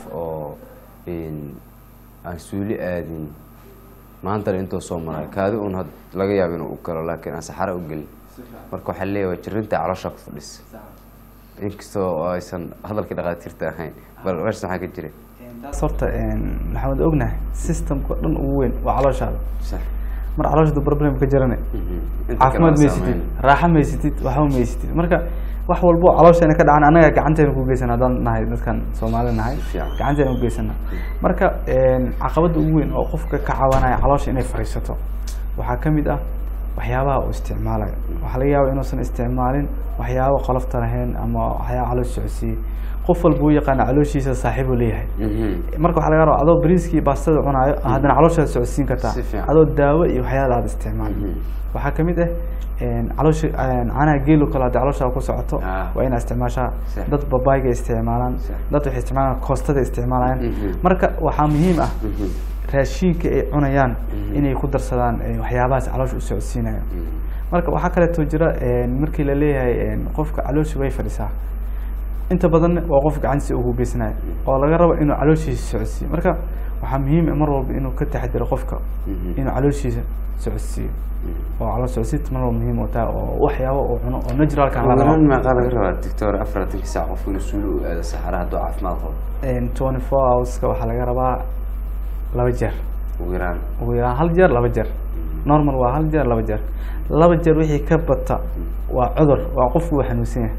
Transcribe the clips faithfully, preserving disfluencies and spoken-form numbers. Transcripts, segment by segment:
oo in aan suuli aadin maanta intuu soo maray kaadi uun had laga yaabo inuu galo laakiin aan saxaro u galin marka waxa leeyahay jirinta caloosha ku fadhis inkastoo aysan hadalkii dhaqaatiirta ahayn bal waxa ka jiray taas horta maxamed ognahay systemka dhan ugu weyn waa calooshaada mar caloosha problem ka jirane caafimaad meysatid raaxo meysatid waxba meysatid marka wax walbo caloosheena ka dhacan anaga gacanteena ku geysan hadaan nahay dadkan Soomaali nahay gacanteena ku geysana marka caqabada ugu weyn oo qofka ka caawinaya caloosha inay fariisato waxa kamid ah waxyaabaha uu isticmaalayo waxa laga yaabaa inuusan isticmaalin waxyaabo qalafta lahayn ama waxyaabo caloosha socodsiin qof walba uu yaqaan calooshiisa saaxiib u leeyahay marka waxa laga rabaa adoo bariiskii baastada cunaayo hadana caloosha socodsiin kartaa adoo daawo iyo waxyaabo aad isticmaalo waxa kamid ah een caloosha caanaha geelo kala caloosha ku socoto waa in isticmaashaa dad babayga isticmaalaan dad waxay isticmaalaan koostada isticmaalaan marka waxa muhiim ah raashinka ay cunayaan inay ku darsadaan waxyaabahaas caloosha u socodsiinaya marka waxa kale oo jira markii la leeyahay qofka caloosha way fadhisaa inta badan waa qof gacantiisa ugu geysanayo oo laga rabo inuu calooshiisa socodsiiyo marka waxa muhiim ah mar walba inuu ka taxadiro qofka inuu calooshiisa socodsiiyo oo caloosha socodsiinta mar walba muhiim u tahay oo waxyaabo oo cuno oo natural ka la rabo ma qala raba doctor afartan saac qof inuu suulu u aado saxaraha doo caafimaad qabo in twenty-four hours ka waxa laga rabaa laba jeer ugu yaraan ugu yaraan hal jeer laba jeer normal waa hal jeer laba jeer laba jeer wixii ka bata waa cudur waa qofku xanuunsan yahay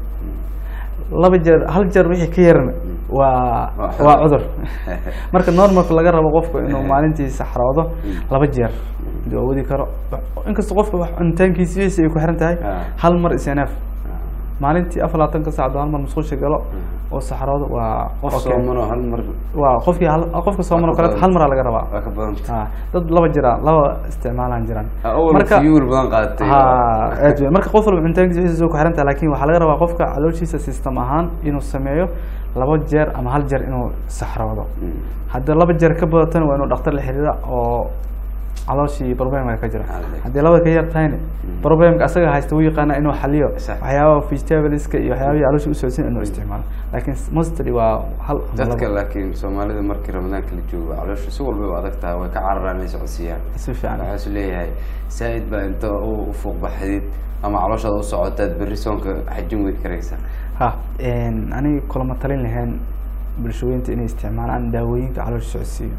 laba jeer hal jeer wixii ka yarna waa waa cudur marka normalka laga rabo qofku inuu maalintii saxroodo laba jeer daawadi karo inkastoo qofka wax cuntaankiisa ay ku xiran tahay hal mar isnaaf maalintii afar iyo labaatan saac hal mar musqusha galo oo saxroodo waa qof Soomaali hal mar waa qofkii hal qofka Soomaali kale hal mar laga rabaa waa ka badan ha dad laba jira laba isticmaalaan jiraan marka fuel badan qaatay ha aad marka qof walba cuntaankiisa ku xiran tahay laakiin waxa laga rabaa qofka calooshiisa system ahaan inuu sameeyo laba jeer ama hal jeer inuu saxroodo hadda laba jeer ka badan waa inuu dhakhtar la xiriira oo calooshii problem ka jira hadii laba ka yar tahay problemka asaga haysto uu yaqaan inuu xaliyo waxyaabo vegetables-ka iyo waxyaabo caloosha u socodsiin inuu isticmaalo laakiin mostly waa hal dadka laakiin Soomaalida markii Ramadaanka la joogo caloosha si walba waa adag tahay way ka cararaan inay socodsiiyaan si fiican waxa leeyahay said ba inta uu fuuq baxdid ama caloosha u socotaad berri soonka xajin weyd karaysa ha een ani kulama talin lahayn bulshooyinta inay isticmaalaan daawooyinka caloosha socodsiiyo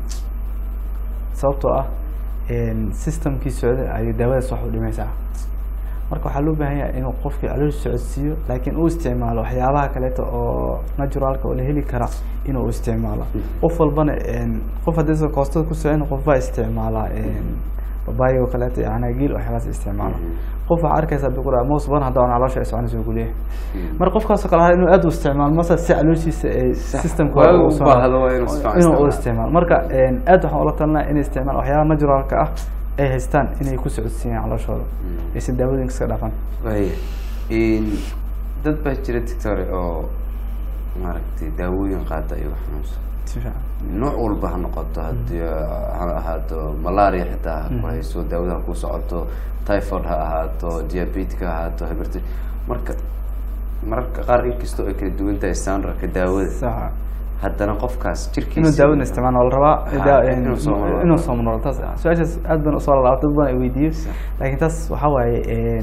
sababtoo ah een systemkii socda ay daawada soo dhimaysaa marka waxa loo baahan yahay inuu qofkii caloosha socodsiiyo laakiin uu isticmaalo waxyaabaha kale oo naturalka oo la heli kara inuu isticmaalo qof walbana een qof hadii koostada ku socon qof baa isticmaala een babayo kale yaana giil waxyaabas isticmaalo qof waxa arkaysa biqura moos ban hadda aan caloosha isticmaalay ku leeyahay mar qofkaas kale inuu aad u isticmaalo masa si calooshiisa ay systemka uu soo baahdo inuu isticmaalo marka een aad waxa la talnaa in isticmaal waxyaabaha naturalka ah ay haystaan inay ku socodsiiyaan calooshooda ay daawooyinka iska dhaafan way in dad baa jira doctor oo maaragtay daawooyin qaata iyo xanuunsan nooc walba ha noqoto hadii ha ahaato malaria xitaa ku hayso daawada ku socoto typhoid ha ahaato diabetes ha ahaato hypertension marka marka qaar inkastoo ay kala duwan tahay standardka daawada sax haddana qofkaas jirkiisa inuu daawada isticmaalo la rabaa inuu soo noqdo taas su'aashaas aad baan u soo laabtay baan ay weydiiyay laakiin taas waxa waaye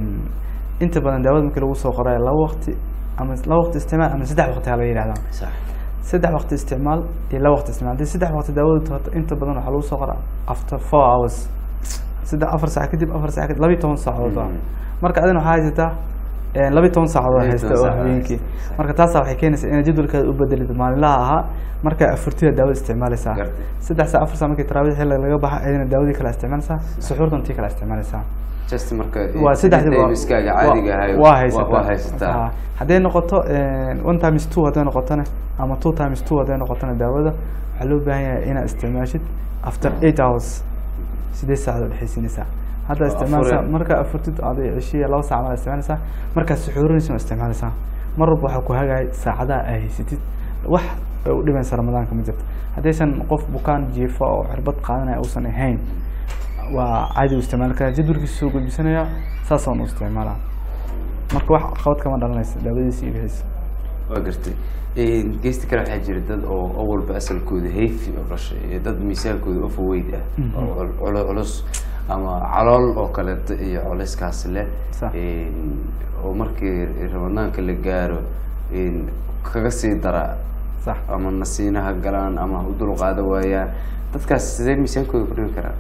inta badan daawada markii lagu soo qoray laba waqti ama laba waqti isticmaal ama saddex waqti la yiraahdaa sax saddex waqti isticmaal iyo laba waqti isticmaal hadii saddex waqti daawada inta badan waxa lagu soo qoraa after four hours saddex afar saac kadib afar saac kadib laba iyo toban saacadood marka adina waxa haysataa laba iyo toban saacadood haysta oo habeenkii marka taas waxay keenaysaa in jadwalkeeda u bedelid maalinlaha aha marka afartida daawada isticmaalaysaa saddex saac afar saac markii taraawix xilli laga baxo ayna daawadii kala isticmaalaysaa suxuurtan tii kala isticmaalaysaa just marka waa saddexdii iskaaga caadiga ahay waa haysataa haday noqoto one times two haday noqotana ama two times two haday noqotana daawada waxa loo baahan yahay inaad isticmaashid after eight hours siddeed saacadood dhexeysiinaysaa hadda isticmaalsa marka afartid aday cishiya laba saac ma isticmaalaysaa marka suxuurinaysa isticmaalaysaa mar walba waxa ku hagaay saacadaha ay haysatid wax u dhimaysa Ramadaanka ma jirto hadaysan qof bukaan jiifo oo cirbad qaadanaya uusan ahayn waa caadi u isticmaal kara jadwalkiisa soo gudbisanaya saas oo u isticmaalaa marka wax qabad kama dhalanaysa daawadiisa iyo bixis waa gartay geesti kale waxaa jira dad oo awalba asalkooda heefi oo dhashay iyo dad miisaankooda overweight ah oo culus ama calool oo kaleeto iyo culayskaas leh oo markii ramadaanka la gaaro kaga sii dara ama nasiinaha galaan ama u dul qaada waayaan dadkaas sidee miisaankooda ku dhimi karaan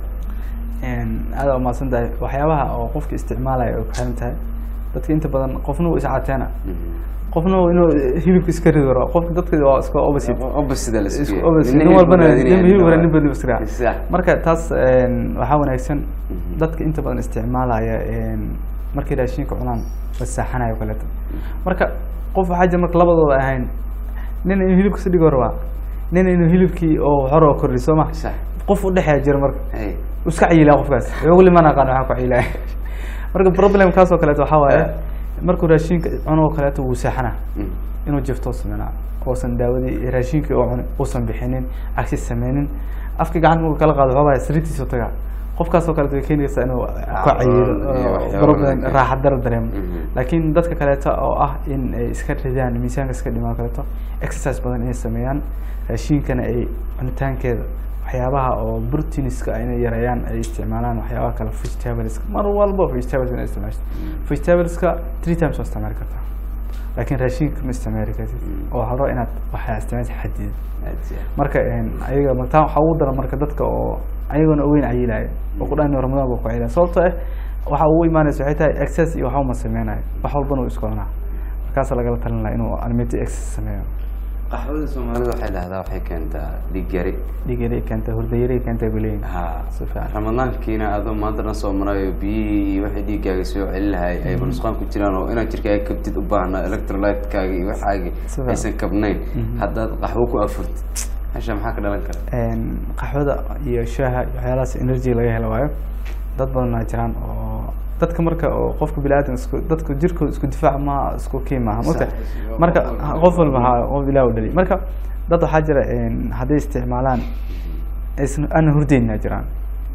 aada umahadsan tahay waxyaabaha oo qofka isticmaalaya oo ku xiran tahay dadka inta badan qofna wuu iscateena qofna inuu hilibka iska rido rabo qofka dadka waa iska opposite opposite la isku opposite nin walbana nin hilib wara nin baa iska marka taas waxa wanaagsan dadka inta badan isticmaalaya markay raashinka cunaan wasaxanayo kaleeto marka qof waxa jira marka labadooda ahayn nin inuu hilibka si dhigo raba nin inuu hilibkii oo hore oo kordhiso ma qof u dhaxay jira marka iska ciilaa qofkaas wuxuu liman aqaan waxa ku ciilaa marka problem kaas oo kaleeto waxa waaye markuu raashinka cuno kaleeto wuu saxana inuu jifto sameena oo san daawadii raashinka oo cuno oo san bixinin aksi sameenin afka gacan uu kala qaado waxa waaye sariirtiisa taga qofkaas oo kaleeto keenaysa inuu ku ciilo problem raaxad dar dareemo laakiin dadka kaleeto oo ah in ay iska ridaan miisaanka iska dhimaan kaleeto exercise badan inay sameeyaan raashinkana ay cunitaankeeda waxyaabaha oo proteinska inay yareeyaan ay isticmaalaan waxyaabaha kale vegetables mar walba vegetables inay isticmaasho vegetables-ka three times waa isticmaali kartaa laakiin raashinka ma isticmaali kartid oo waxaa rabo inaad waxaa isticmaasha xadiid marka ayaga martaa waxaa ugu daran marka dadka oo ayagona ogeyn cayilaaya oo ku dhahan ramadaan buu ku ciilaya sababtoo ah waxa ugu imaanaysa waxay tahay excess iyo waxa uma sameynayo wax walbana uu isku cunaa markaas lagala talin lahaa inuu unlimited excess sameeyo qaxwada Soomaalida waxay dhahdaa waxay keentaa dhiig yari dhiig yari keenta hurdo yari keenta guleyn ha safaa ramadaankiina adoo maanta na soo marayo biyi waxay dhiigaaga soo celilahay ay banusqaan ku jiraan oo inaad jirkaaga kabtid u baahna electrolyte-kaaga iyo waxaaga aysan kabnayn haddaad qaxwo ku afurtid hasha maxaa ka dhalan kara qaxwada iyo shaaha iyo waxyaalahaas energy laga helo waayo dad badan ay jiraan oo dadka marka oo qofka bilaadan isku dadka jirkooda isku difaac ma isku kiima marka marka qof walba ha qof ilaaw dhali marka dad waxa jira in haday isticmaalaan isna ana hurdeyna jiraan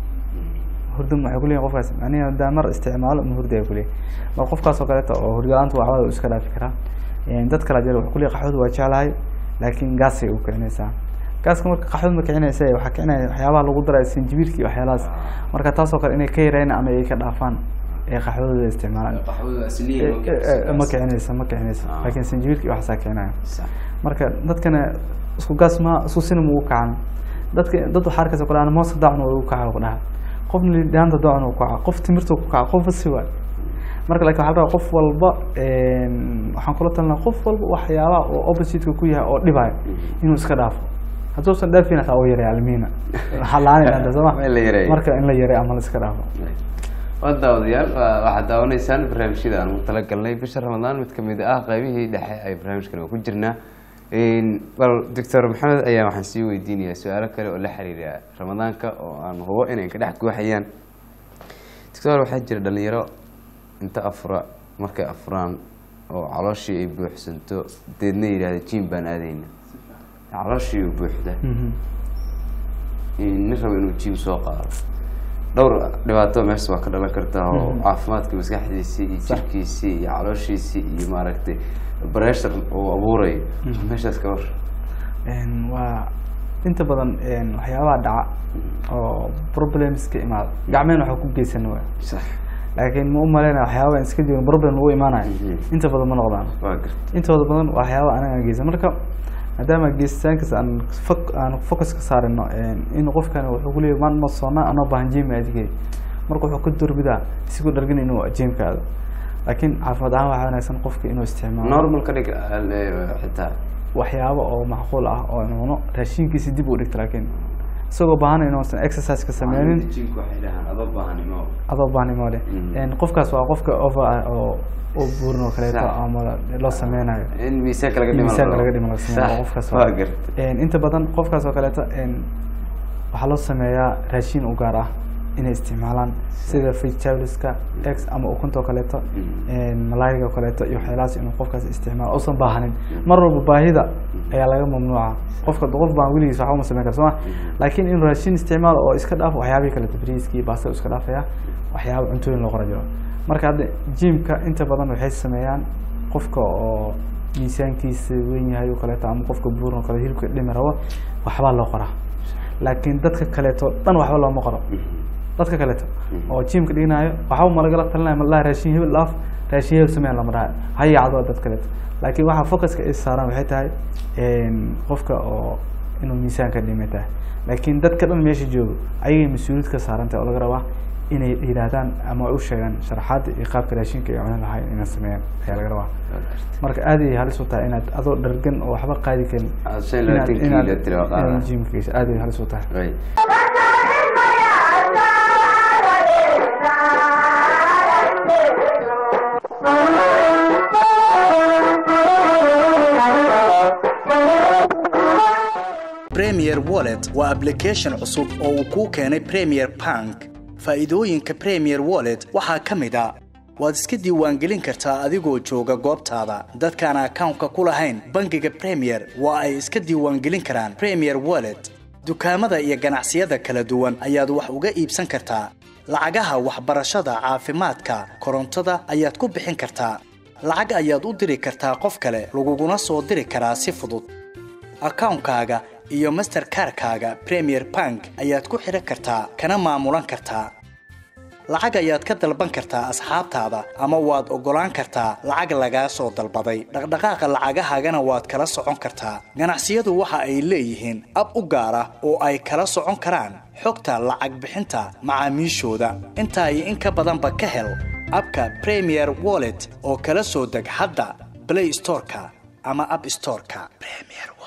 hurdo ma ay kuleeyeen qofkaas aniga daamar isticmaalo ma hurday kuleey mar qofkaas oo kale oo hurdalaanta waxa uu iska dhaafi karaa in dad kala jira waxa kuleey qaxwada waa jeclahay laakiin gaas ay u keenaysaa gaaska marka qaxwada ma kicinaysa waxa kicinaya waxyaabaha lagu daray sinjibiirkii waxyaalahaas marka taas oo kale inay ka yareeyaan ama ay ka dhaafaan ee qaxwada isticmaalaan qaxwada asliga ma kicinaysa ma kicinaysa laakiin sinjibiirkii waxa saakeynaya marka dadkana isku gaas ma isku sinimo u kacan dadka dad waxa arkaysa quraan moos daacno uu kaco ku dhaha qof liidaanta daacno ku kaco qof timirta ku kaco qof siwa marka laakiin waxa qof walba een waxaan kula talnaa qof walba waxyaalaha oo opposite ku yahay oo dhibay inuu iska dhaafo hadduu san dhaafina taa oo yaray almiina xalaan inta sama marka in la yaray ama la iska dhaafo wadawadayaal waxaad daawanaysaan barnaamijyada aan ugu talagalnay bisha ramadaan mid kamid ah qaybihii dhexe ay barnaamijkan ku jirnaa bal doctor maxamed ayaa waxaan sii weydiinayaa su-aalo kale oo la xiriira ramadaanka oo aan hubo inay ka dhex guuxayaan doctor waxaa jira dhalinyaro inta afra markay afraan oo calooshii ay buuxsanto deedna yidhahda jim baan aadayna calooshii u buuxda nin rabo inuu jim soo qaado dhowr dhibaato meesha waa ka dhalan kartaa oo caafimaadka maskaxdiisii iyo jirkiisii iyo calooshiisii iyo maaragtay pressure oo abuurayo meeshaas ka war waa inta badan waxyaabaha dhaca oo problems ka imaada gacmeen waxa ku geysan waa sax laakiin ma u maleynaa waxyaabaha iska jirin problem uu imaanayo inta badan ma noqdaan inta badan waxyaabaha anaga geysan marka maadaama geestaankaas aan aan focus ka saarino in qofkan wuxuu ku leeyahay ma soona ana baahan jim adigay marka wuxuu ku durbidaa si ku dhargan inuu jimka aado laakiin caafimaad ahaan waxa wanaagsan qofka inuu isticmaalo normal ka dhig xitaa waxyaabo oo macquul ah oo inuu raashinkiisa dib u dhigto laakiin isagoo baahan inuu exercise ka sameeynin jimka waxay dhahaan adoo baahan imo adoo baahan imo leh in qofkaas waa qofka over oo oo buurno kaleeto ama loo sameynayo in miisaanka laga dhimo miisaanka laga dhimo qofkaas waa gartay een inta badan qofkaas oo kaleeto een waxa loo sameeyaa raashin u gaar ah inay isticmaalaan sida vegetables-ka eggs ama ukunta kaleeto een malaayga kaleeto iyo waxyaalahaas inuu qofkaas isticmaalo oo san baahanin mar walba baahida ayaa laga mamnuuca qofka qof baan weligiis waxa uma sameyn karo soo laakiin in raashin isticmaalo oo iska dhaafo waxyaabaha kaleeto bariiskii baasta iska dhaafaya waxyaabo cuntooyin loo qorayo marka hadda jimka inta badan waxay sameeyaan qofka oo miisaankiisa weyn yahay oo kale ama qofka buuran oo kale hilibka dhimi rabo waxba loo qoraa laakiin dadka kale to dhan waxba loo ma qoro dadka kale to oo gymka dhiganayo waxa uu malaga talinayo ma raashin hebel laaf raashin hebel sameeyay lama dhahay hay'ado dad kale laakiin waxa focuska is saaran waxay tahay in qofka oo inuu miisaanka dhimata laakiin dadka dhan meesha joogo ayay mas'uuliyad ka saaran tahay oo laga rabaa inay yiraahdaan ama u sheegan sharaxaad iyo qaabka raashinka iyo cunada lahayn inay sameeyaan ayaa laga rabaa marka aad ay halis u tahay inaad adoo dhargan oo waxba qaadi karin inaad gymkiisa aad ay halis u tahay Premier Wallet waa application cusub oo uu ku keenay Premier Bank. Faa'iidooyinka Premier Wallet waxaa ka mid ah waad iska diiwaangelin kartaa adigoo jooga goobtaada. Dadka aan account-ka ku lahayn bangiga Premier waa ay iska diiwaangelin karaan Premier Wallet. Dukaamada iyo ganacsiyada kala duwan ayaad wax uga iibsan kartaa. Lacagaha waxbarashada, caafimaadka, korontada ayaad ku bixin kartaa. Lacag ayaad u diri kartaa qof kale, laguguna soo diri karaa si fudud. Account-kaaga iyo Mastercard-kaaga Premier Bank ayaad ku xiran kartaa kana maamulan kartaa. Lacag ayaad ka dalban kartaa asxaabtaada ama waad ogolaan kartaa lacag laga soo dalbaday. Dhaqdhaqaaqa lacagahaagana waad kala socon kartaa. Ganacsiyadu waxa ay leeyihiin ab u gaar ah oo ay kala socon karaan xogta lacag bixinta macaamiishooda. Inta ay in ka badan ba ka hel abka Premier Wallet oo kala soo deg hadda Play Store-ka ama App Store-ka. Premier